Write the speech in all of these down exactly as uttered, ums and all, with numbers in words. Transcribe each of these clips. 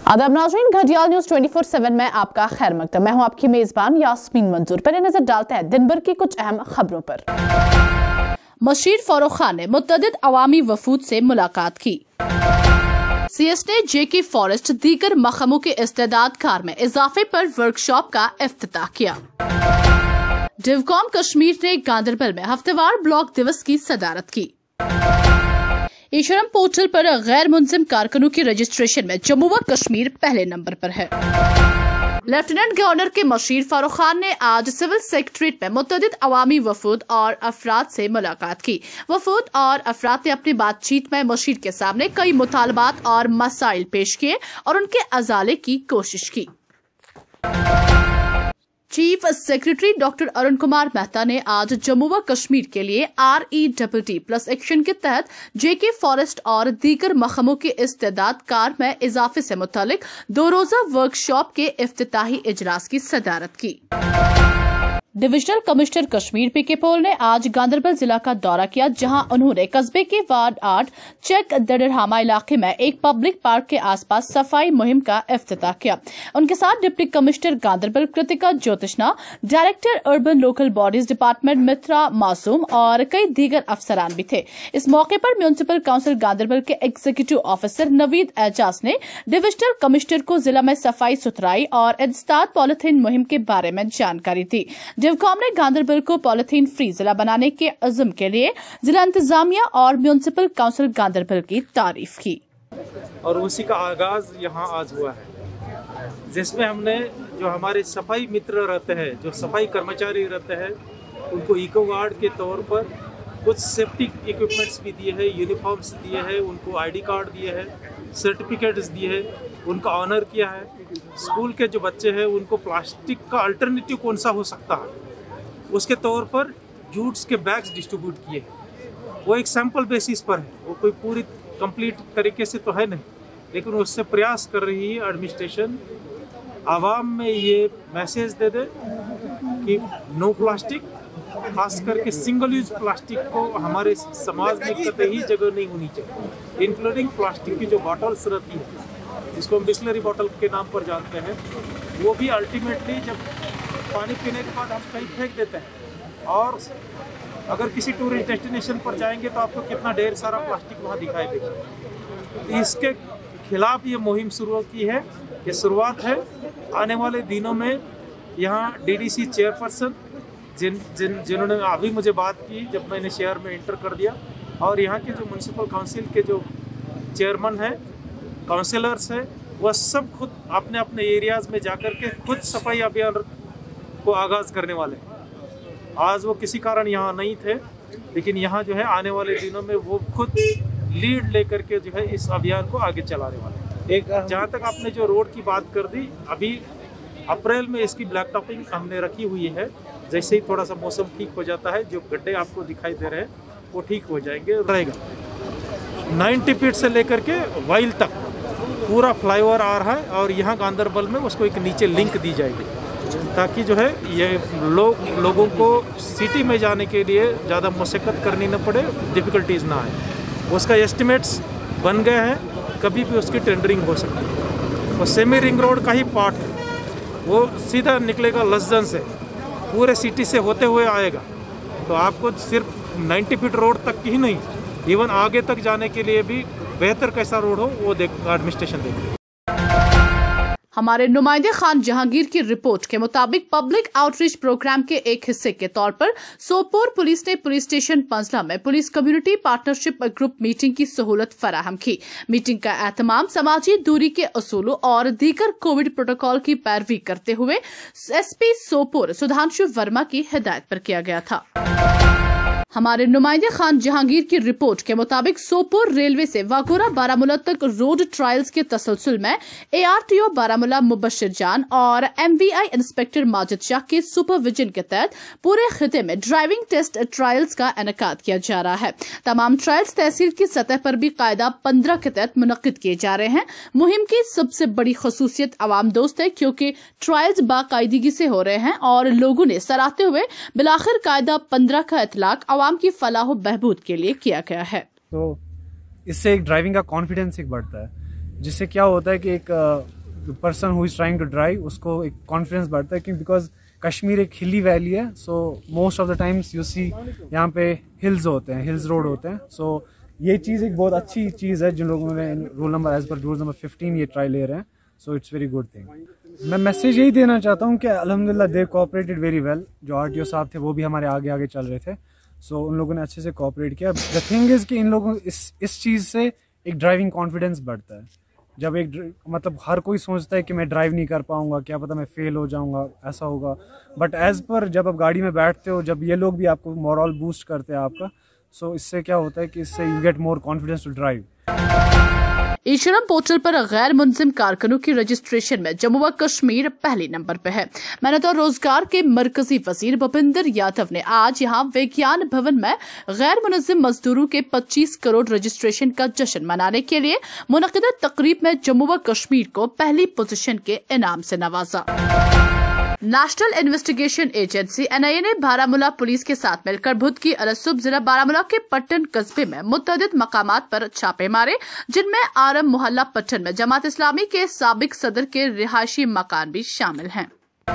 आदाब नाज़रीन, घड़ियाल न्यूज़ ट्वेंटी फोर सेवन में आपका खैर मकदम। मैं हूं आपकी मेजबान यास्मीन मंजूर। पहले नजर डालते हैं दिन भर की कुछ अहम खबरों पर। मशीर फारूक खान ने मुतअद्दिद अवामी वफूद से मुलाकात की। सी एस ने जे के फॉरेस्ट दीगर महकमों के इस्तेदाद कार में इजाफे पर वर्कशॉप का इफ्तिताह किया। डिवकॉम कश्मीर ने गांदरबल में हफ्तेवार ब्लॉक दिवस की सदारत की। ईशरम पोर्टल पर गैर मुंजिम कारकुनों की रजिस्ट्रेशन में जम्मू व कश्मीर पहले नंबर पर है। लेफ्टिनेंट गवर्नर के मशीर फारूक खान ने आज सिविल सेक्रेटरीट में मुतअद्दिद अवामी वफूद और अफराद से मुलाकात की। वफूद और अफराद ने अपनी बातचीत में मशीर के सामने कई मुतालबात और मसाइल पेश किए और उनके अजाले की कोशिश की। Chief secretary doctor Arun Kumar Mehta ने आज जम्मू व कश्मीर के लिए R E double T plus action के तहत जे के फॉरेस्ट और दीगर महकमों के इस्तेदाद कार में इजाफे से मुतालिक दो रोजा वर्कशॉप के इफ्तिताही इजलास की सदारत की। Divisional commissioner Kashmir P K Paul ने आज गांदरबल जिला का दौरा किया, जहां उन्होंने कस्बे के वार्ड आठ चेक दडरहामा इलाके में एक पब्लिक पार्क के आसपास सफाई मुहिम का इफ्तिताह किया। उनके साथ deputy commissioner Ganderbal Kritika Jyotsna, director urban local bodies department Mitra Masoom और कई दीगर अफसरान भी थे। इस मौके पर म्यूनिसिपल काउंसिल गांदरबल के एग्जीक्यूटिव ऑफिसर नवीद एजाज ने डिविजनल कमिश्नर को जिला में सफाई सुथराई और इंसदाद पॉलिथीन मुहिम के बारे में जानकारी दी। डिवकॉम ने गांदरबल को पॉलिथीन फ्री जिला बनाने के अज़्म के लिए जिला इंतजामिया और म्यूनिसिपल काउंसिल गांदरबल की तारीफ की। और उसी का आगाज यहाँ आज हुआ है, जिसमें हमने जो हमारे सफाई मित्र रहते हैं, जो सफाई कर्मचारी रहते हैं, उनको इको गार्ड के तौर पर कुछ सेफ्टी इक्विपमेंट्स भी दिए हैं, यूनिफॉर्म्स दिए हैं, उनको आईडी कार्ड दिए हैं, सर्टिफिकेट्स दिए हैं, उनका ऑनर किया है। स्कूल के जो बच्चे हैं उनको प्लास्टिक का अल्टरनेटिव कौन सा हो सकता है उसके तौर पर जूट्स के बैग्स डिस्ट्रीब्यूट किए। वो एक सैंपल बेसिस पर है, वो कोई पूरी कंप्लीट तरीके से तो है नहीं, लेकिन उससे प्रयास कर रही है एडमिनिस्ट्रेशन आवाम में ये मैसेज दे दे कि नो प्लास्टिक, खास करके सिंगल यूज प्लास्टिक को हमारे समाज में कतई जगह नहीं होनी चाहिए, इंक्लूडिंग प्लास्टिक की जो बॉटल्स रहती है जिसको हम बिस्लरी बॉटल के नाम पर जानते हैं, वो भी अल्टीमेटली जब पानी पीने के बाद हम कहीं फेंक देते हैं। और अगर किसी टूरिस्ट डेस्टिनेशन पर जाएंगे तो आपको कितना ढेर सारा प्लास्टिक वहाँ दिखाई देगा। तो इसके खिलाफ ये मुहिम शुरू की है, ये शुरुआत है। आने वाले दिनों में यहाँ डी डी सी चेयरपर्सन जिन जिन जिन्होंने अभी मुझे बात की जब मैंने शहर में इंटर कर दिया, और यहाँ के जो म्यूनसिपल काउंसिल के जो चेयरमैन हैं, काउंसिलर्स हैं, वह सब खुद अपने अपने एरियाज़ में जाकर के खुद सफाई अभियान को आगाज़ करने वाले हैं। आज वो किसी कारण यहाँ नहीं थे, लेकिन यहाँ जो है आने वाले दिनों में वो खुद लीड लेकर के जो है इस अभियान को आगे चलाने वाले हैं। एक जहाँ तक आपने जो रोड की बात कर दी, अभी अप्रैल में इसकी ब्लैक टॉपिंग हमने रखी हुई है। जैसे ही थोड़ा सा मौसम ठीक हो जाता है, जो गड्ढे आपको दिखाई दे रहे हैं वो ठीक हो जाएंगे। रहेगा नाइन्टी फीट से लेकर के वाइल तक पूरा फ्लाईओवर आ रहा है, और यहाँ गांदरबल में उसको एक नीचे लिंक दी जाएगी, ताकि जो है ये लोग लोगों को सिटी में जाने के लिए ज़्यादा मशक्क़त करनी न पड़े, डिफ़िकल्टीज ना आए। उसका एस्टिमेट्स बन गए हैं, कभी भी उसकी टेंडरिंग हो सकती है। और सेमी रिंग रोड का ही पार्ट है, वो सीधा निकलेगा लस्जन से, पूरे सिटी से होते हुए आएगा। तो आपको सिर्फ नाइन्टी फीट रोड तक ही नहीं, इवन आगे तक जाने के लिए भी बेहतर कैसा रोड हो वो देख एडमिनिस्ट्रेशन देखे। हमारे नुमाइंदे खान जहांगीर की रिपोर्ट के मुताबिक पब्लिक आउटरीच प्रोग्राम के एक हिस्से के तौर पर सोपोर पुलिस ने पुलिस स्टेशन पंजला में police community partnership group meeting की सहूलत फराहम की। मीटिंग का एहतमाम समाजी दूरी के असूलों और दीगर कोविड प्रोटोकॉल की पैरवी करते हुए एस पी सोपोर सुधांशु वर्मा की हिदायत पर किया गया था। हमारे नुमाइंदे खान जहांगीर की रिपोर्ट के मुताबिक सोपोर रेलवे से वाघोरा बारामूला तक रोड ट्रायल्स के तसलसल में A R T O Baramulla Mubashir Jan और M V I inspector Majid Shah के सुपरविजन के तहत पूरे खिते में ड्राइविंग टेस्ट ट्रायल्स का इनेकाद किया जा रहा है। तमाम ट्रायल्स तहसील की सतह पर भी कायदा पंद्रह के तहत मुनक्किद किए जा रहे हैं। मुहिम की सबसे बड़ी खसूसियत आवाम दोस्त है, क्योंकि ट्रायल्स बाकायदगी से हो रहे हैं और लोगों ने सराहते हुए बिलाखिर कायदा पंद्रह का इतलाक आवाम की फलाह बहबूद के लिए किया गया है। तो इससे एक ड्राइविंग का कॉन्फिडेंस एक बढ़ता है, जिससे क्या होता है कि एक person who is trying to drive उसको एक कॉन्फिडेंस बढ़ता है, क्योंकि बिकॉज कश्मीर एक हिली वैली है, so most of the times you see यहाँ पे हिल्स होते हैं, हिल्स रोड होते हैं. सो ये चीज़ एक बहुत अच्छी चीज़ है जिन लोगों ने रूल नंबर एज पर रूल नंबर फिफ्टीन ये ट्राई ले रहे हैं. So it's very good thing. मैं मैसेज यही देना चाहता हूँ कि अल्हम्दुलिल्लाह दे कोऑपरेटेड वेरी वेल. जो आरटीओ साहब थे वो भी हमारे आगे आगे चल रहे थे, सो so, उन लोगों ने अच्छे से कोऑपरेट किया. द थिंग इज़ कि इन लोगों इस इस चीज़ से एक ड्राइविंग कॉन्फिडेंस बढ़ता है. जब एक मतलब हर कोई सोचता है कि मैं ड्राइव नहीं कर पाऊंगा, क्या पता मैं फेल हो जाऊंगा, ऐसा होगा, बट एज पर जब आप गाड़ी में बैठते हो, जब ये लोग भी आपको मोरल बूस्ट करते हैं आपका, सो so, इससे क्या होता है कि इससे you get more confidence to drive. E Shram portal पर गैर मुनज़िम कारकुनों की रजिस्ट्रेशन में जम्मू व कश्मीर पहले नंबर पर है. मेहनत और रोजगार के मरकजी वजीर भूपिंदर यादव ने आज यहां विज्ञान भवन में गैर मुनज़िम मजदूरों के पच्चीस करोड़ रजिस्ट्रेशन का जश्न मनाने के लिए मुनक़िदा तकरीब में जम्मू व कश्मीर को पहली पोजीशन के इनाम से नवाजा. National investigation agency N I A ने बारामूला पुलिस के साथ मिलकर बुध की अलसुब जिला बारामूला के पट्टन कस्बे में मुतअद्दिद मकामात पर छापे मारे, जिनमें आरम मोहल्ला पट्टन में जमात इस्लामी के साबिक सदर के रिहायशी मकान भी शामिल हैं.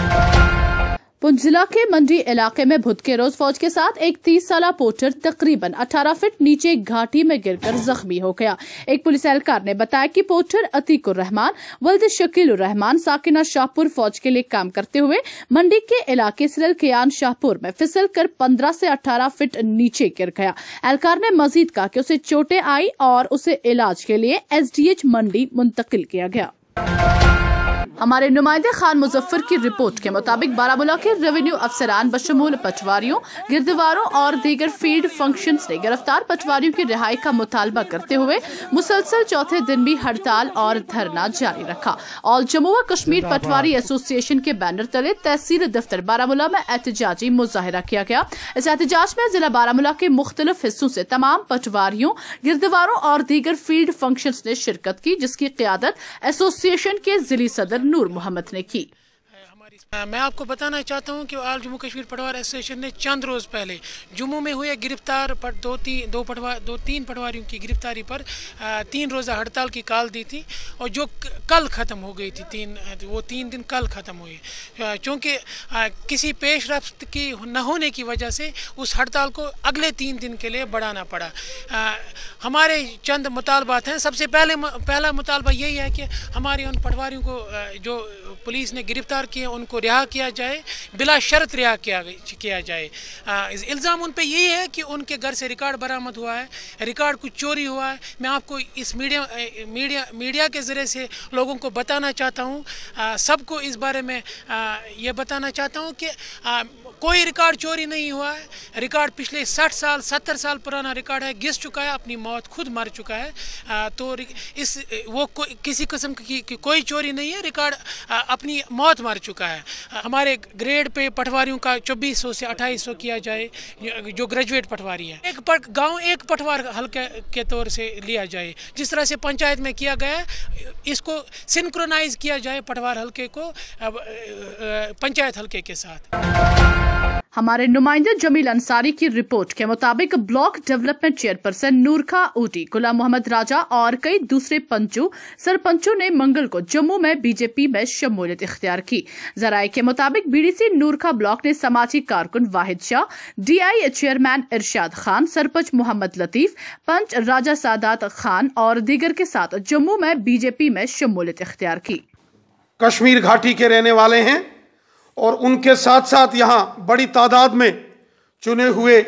पुंछ जिला के मंडी इलाके में बुध के रोज फौज के साथ एक तीस साल पोर्टर तकरीबन अठारह फीट नीचे घाटी में गिरकर जख्मी हो गया. एक पुलिस एहलकार ने बताया कि पोर्टर अतीकुर रहमान वल्द शकील रहमान साकिना शाहपुर फौज के लिए काम करते हुए मंडी के इलाके सिरल कियान शाहपुर में फिसल कर पंद्रह से अठारह फीट नीचे गिर गया. एहलकार ने मजीद कहा कि उसे चोटें आई और उसे इलाज के लिए एस डी एच मंडी मुंतकिल किया गया. हमारे नुमाइंदे खान मुजफ्फर की रिपोर्ट के मुताबिक बारामूला के रेवेन्यू अफसरान बशमूल पटवारियों, गिरदवारों और दीगर फील्ड फंक्शंस ने गिरफ्तार पटवारियों की रिहाई का मुतालबा करते हुए मुसलसल चौथे दिन भी हड़ताल और धरना जारी रखा. ऑल जम्मू व कश्मीर पटवारी एसोसिएशन के बैनर तले तहसील दफ्तर बारामूला में एहतजाजी मुजाहिरा किया गया. इस एहतजाज में जिला बारामूला के मुख्तलिफ हिस्सों से तमाम पटवारियों, गिरदवारों और दीगर फील्ड फंक्शंस ने शिरकत की, जिसकी क़ियादत एसोसिएशन के जिली सदर नूर मोहम्मद ने की. मैं आपको बताना चाहता हूं कि ऑल जम्मू कश्मीर पटवार एसोसिएशन ने चंद रोज़ पहले जम्मू में हुए गिरफ्तार पर दो तीन दो पटवा दो तीन पटवारियों की गिरफ्तारी पर तीन रोज़ा हड़ताल की कॉल दी थी, और जो कल ख़त्म हो गई थी. तीन वो तीन दिन कल ख़त्म हुई, क्योंकि किसी पेश रफ्त की न होने की वजह से उस हड़ताल को अगले तीन दिन के लिए बढ़ाना पड़ा. हमारे चंद मुतालबात हैं. सबसे पहले पहला मुतालबा यही है कि हमारे उन पटवारियों को जो पुलिस ने गिरफ्तार किए उनको रिहा किया जाए, बिला शर्त रिहा किया किया जाए. इल्ज़ाम उन पे यही है कि उनके घर से रिकॉर्ड बरामद हुआ है, रिकॉर्ड कुछ चोरी हुआ है. मैं आपको इस मीडिया मीडिया मीडिया के ज़रिए से लोगों को बताना चाहता हूँ, सबको इस बारे में आ, ये बताना चाहता हूँ कि आ, कोई रिकॉर्ड चोरी नहीं हुआ है. रिकॉर्ड पिछले साठ साल सत्तर साल पुराना रिकॉर्ड है, घिस चुका है, अपनी मौत खुद मर चुका है. आ, तो इस वो को, किसी किस्म की, की कोई चोरी नहीं है, रिकॉर्ड अपनी मौत मर चुका है. हमारे ग्रेड पे पटवारियों का चौबीस सौ से अट्ठाईस सौ किया जाए, जो ग्रेजुएट पटवारी है. एक पट गाँव एक पटवार हल्के के तौर से लिया जाए, जिस तरह से पंचायत में किया गया, इसको सिंक्रोनाइज किया जाए पटवार हल्के को पंचायत हल्के के साथ. हमारे नुमाइंदे जमील अंसारी की रिपोर्ट के मुताबिक ब्लॉक डेवलपमेंट चेयरपर्सन नूरखा ऊटी, गुलाम मोहम्मद राजा और कई दूसरे पंचों सरपंचों ने मंगल को जम्मू में बीजेपी में शमूलियत इख्तियार की. जराये के मुताबिक बीडीसी नूरखा ब्लॉक ने समाजी कारकुन वाहिद शाह, डीआई चेयरमैन इरशाद खान, सरपंच मोहम्मद लतीफ, पंच राजा सादात खान और दीगर के साथ जम्मू में बीजेपी में शमूलियत इख्तियार की. कश्मीर घाटी के रहने वाले हैं और उनके साथ साथ यहाँ बड़ी तादाद में चुने हुए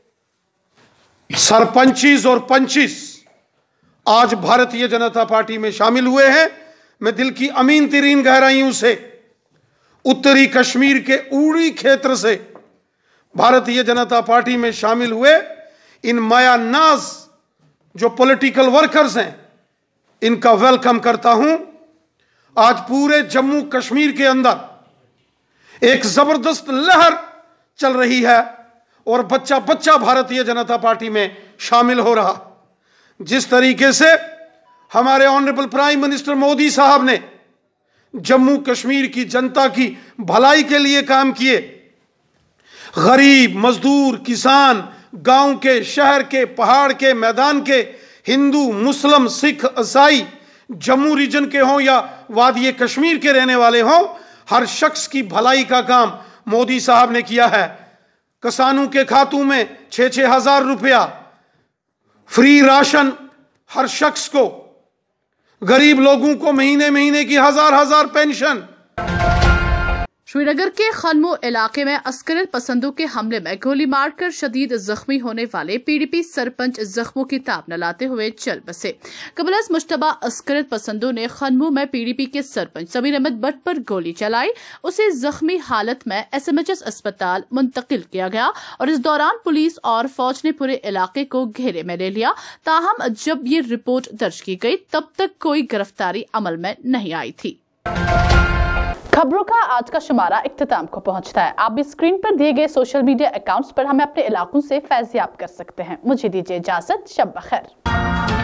सरपंचीज और पंचीस आज भारतीय जनता पार्टी में शामिल हुए हैं. मैं दिल की अमीन तरीन गहराइयों से उत्तरी कश्मीर के उड़ी क्षेत्र से भारतीय जनता पार्टी में शामिल हुए इन माया नाज जो पॉलिटिकल वर्कर्स हैं, इनका वेलकम करता हूं. आज पूरे जम्मू कश्मीर के अंदर एक जबरदस्त लहर चल रही है और बच्चा बच्चा भारतीय जनता पार्टी में शामिल हो रहा. जिस तरीके से हमारे ऑनरेबल प्राइम मिनिस्टर मोदी साहब ने जम्मू कश्मीर की जनता की भलाई के लिए काम किए, गरीब, मजदूर, किसान, गांव के, शहर के, पहाड़ के, मैदान के, हिंदू, मुस्लिम, सिख, ईसाई जम्मू रीजन के हों या वादी कश्मीर के रहने वाले हों, हर शख्स की भलाई का काम मोदी साहब ने किया है। किसानों के खातों में छः छः हजार रुपया, फ्री राशन हर शख्स को, गरीब लोगों को महीने महीने की हजार हजार पेंशन। श्रीनगर के खनमू इलाके में अस्करत पसंदों के हमले में गोली मारकर शदीद जख्मी होने वाले पीडीपी सरपंच जख्मों की ताब न लाते हुए चल बसे। कबलस मुश्तबा अस्करत पसंदों ने खनमू में पीडीपी के सरपंच समीर अहमद भट्ट पर गोली चलाई। उसे जख्मी हालत में एसएमएचएस अस्पताल मुंतकिल किया गया और इस दौरान पुलिस और फौज ने पूरे इलाके को घेरे में ले लिया। ताहम जब ये रिपोर्ट दर्ज की गई तब तक कोई गिरफ्तारी अमल में नहीं आई थी। खबरों का आज का शुमारा इख्तिताम को पहुंचता है। आप भी स्क्रीन पर दिए गए सोशल मीडिया अकाउंट्स पर हमें अपने इलाकों से फैज़याब कर सकते हैं। मुझे दीजिए इजाजत, शब बखैर।